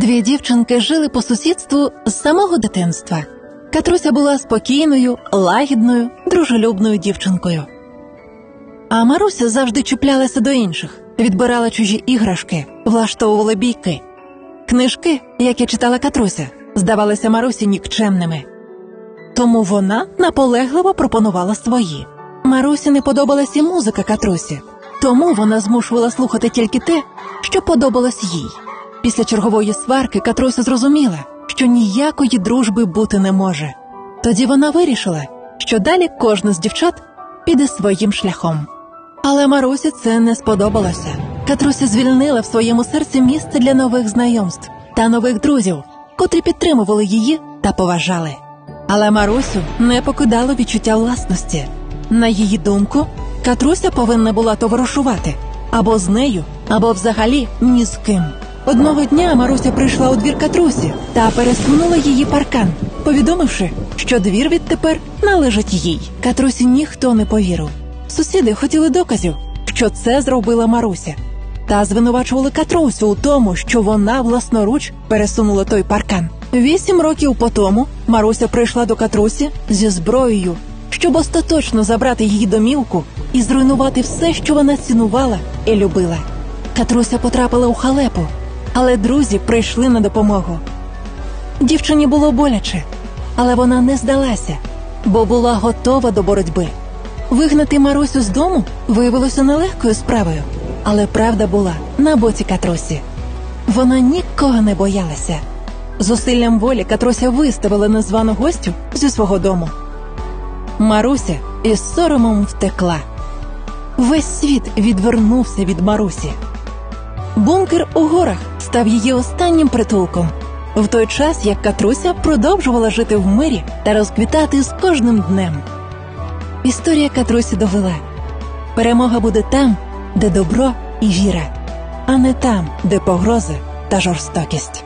Дві дівчинки жили по сусідству з самого дитинства. Катруся була спокійною, лагідною, дружелюбною дівчинкою. А Маруся завжди чіплялася до інших, відбирала чужі іграшки, влаштовувала бійки. Книжки, які читала Катруся, здавалися Марусі нікчемними. Тому вона наполегливо пропонувала свої. Марусі не подобалась і музика Катрусі, тому вона змушувала слухати тільки те, що подобалось їй. Після чергової сварки Катруся зрозуміла, що ніякої дружби бути не може. Тоді вона вирішила, що далі кожна з дівчат піде своїм шляхом. Але Марусі це не сподобалося. Катруся звільнила в своєму серці місце для нових знайомств та нових друзів, котрі підтримували її та поважали. Але Марусю не покидало відчуття власності. На її думку, Катруся повинна була товаришувати або з нею, або взагалі ні з ким. Одного дня Маруся прийшла у двір Катрусі та пересунула її паркан, повідомивши, що двір відтепер належить їй. Катрусі ніхто не повірив. Сусіди хотіли доказів, що це зробила Маруся, та звинувачували Катрусю у тому, що вона власноруч пересунула той паркан. 8 років по тому Маруся прийшла до Катрусі зі зброєю, щоб остаточно забрати її домівку і зруйнувати все, що вона цінувала і любила. Катруся потрапила у халепу, але друзі прийшли на допомогу. Дівчині було боляче, але вона не здалася, бо була готова до боротьби. Вигнати Марусю з дому виявилося нелегкою справою, але правда була на боці Катрусі. Вона нікого не боялася. Зусиллям волі Катруся виставила незвану гостю зі свого дому. Маруся із соромом втекла. Весь світ відвернувся від Марусі. Бункер у горах став її останнім притулком, в той час, як Катруся продовжувала жити в мирі та розквітати з кожним днем. Історія Катрусі довела: перемога буде там, де добро і віра, а не там, де погрози та жорстокість.